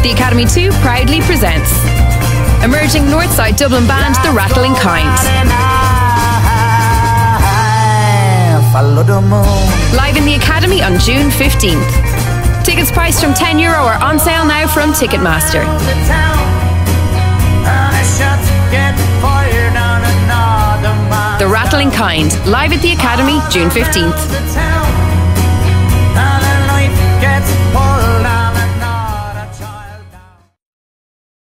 The Academy 2 proudly presents emerging Northside Dublin band The Rattling Kind. Live in the Academy on June 15th. Tickets priced from €10 are on sale now from Ticketmaster. The Rattling Kind, live at the Academy June 15th.